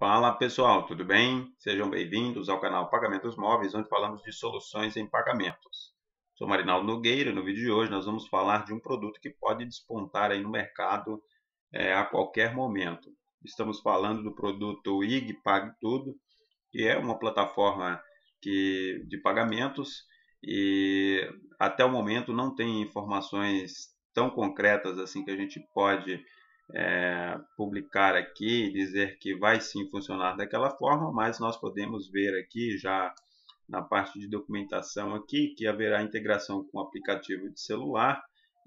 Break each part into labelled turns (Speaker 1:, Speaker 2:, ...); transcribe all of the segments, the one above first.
Speaker 1: Fala pessoal, tudo bem? Sejam bem-vindos ao canal Pagamentos Móveis, onde falamos de soluções em pagamentos. Sou Marinaldo Nogueira e no vídeo de hoje nós vamos falar de um produto que pode despontar aí no mercado a qualquer momento. Estamos falando do produto IG Pague Tudo, que é uma plataforma de pagamentos e até o momento não tem informações tão concretas assim que a gente pode publicar aqui e dizer que vai sim funcionar daquela forma, mas nós podemos ver aqui já na parte de documentação aqui que haverá integração com o aplicativo de celular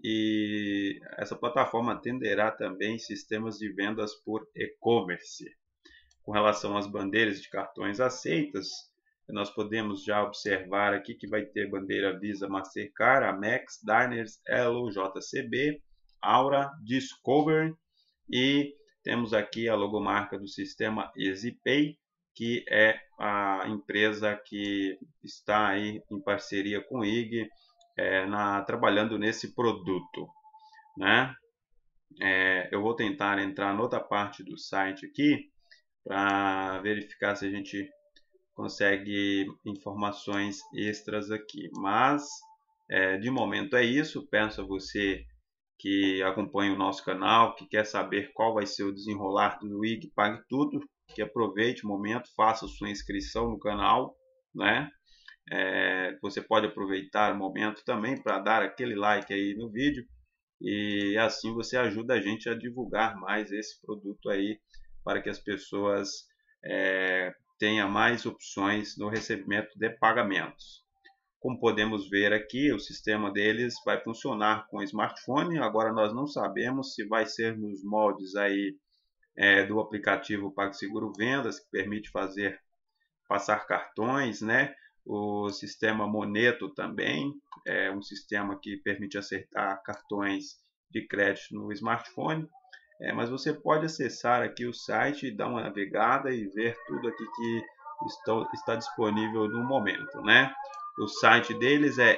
Speaker 1: e essa plataforma atenderá também sistemas de vendas por e-commerce. Com relação às bandeiras de cartões aceitas, nós podemos já observar aqui que vai ter bandeira Visa, Mastercard, Amex, Diners, Elo, JCB, Aura, Discover e temos aqui a logomarca do sistema EasyPay, que é a empresa que está aí em parceria com o IG, trabalhando nesse produto, né? Eu vou tentar entrar na outra parte do site aqui para verificar se a gente consegue informações extras aqui, mas de momento é isso. Peço a você que acompanha o nosso canal, que quer saber qual vai ser o desenrolar do IG Pague Tudo, que aproveite o momento, faça sua inscrição no canal, né? Você pode aproveitar o momento também para dar aquele like aí no vídeo e assim você ajuda a gente a divulgar mais esse produto aí para que as pessoas tenham mais opções no recebimento de pagamentos. Como podemos ver aqui, o sistema deles vai funcionar com smartphone. Agora nós não sabemos se vai ser nos moldes aí do aplicativo PagSeguro Vendas, que permite passar cartões, né? O sistema Moneto também é um sistema que permite acertar cartões de crédito no smartphone. Mas você pode acessar aqui o site, dar uma navegada e ver tudo aqui que está disponível no momento, né? O site deles é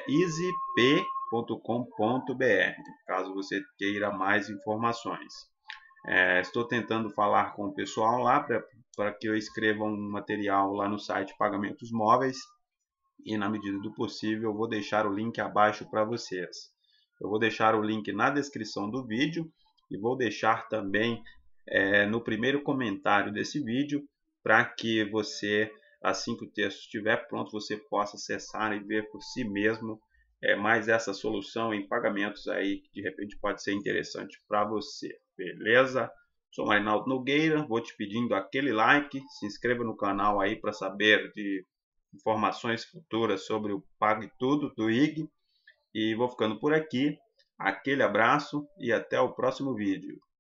Speaker 1: easyp.com.br, caso você queira mais informações. Estou tentando falar com o pessoal lá para que eu escreva um material lá no site Pagamentos Móveis e na medida do possível eu vou deixar o link abaixo para vocês. Eu vou deixar o link na descrição do vídeo e vou deixar também no primeiro comentário desse vídeo para que você, assim que o texto estiver pronto, você possa acessar e ver por si mesmo mais essa solução em pagamentos aí que de repente pode ser interessante para você, beleza? Sou Marinaldo Nogueira, vou te pedindo aquele like, se inscreva no canal aí para saber de informações futuras sobre o Pague Tudo do IG e vou ficando por aqui. Aquele abraço e até o próximo vídeo.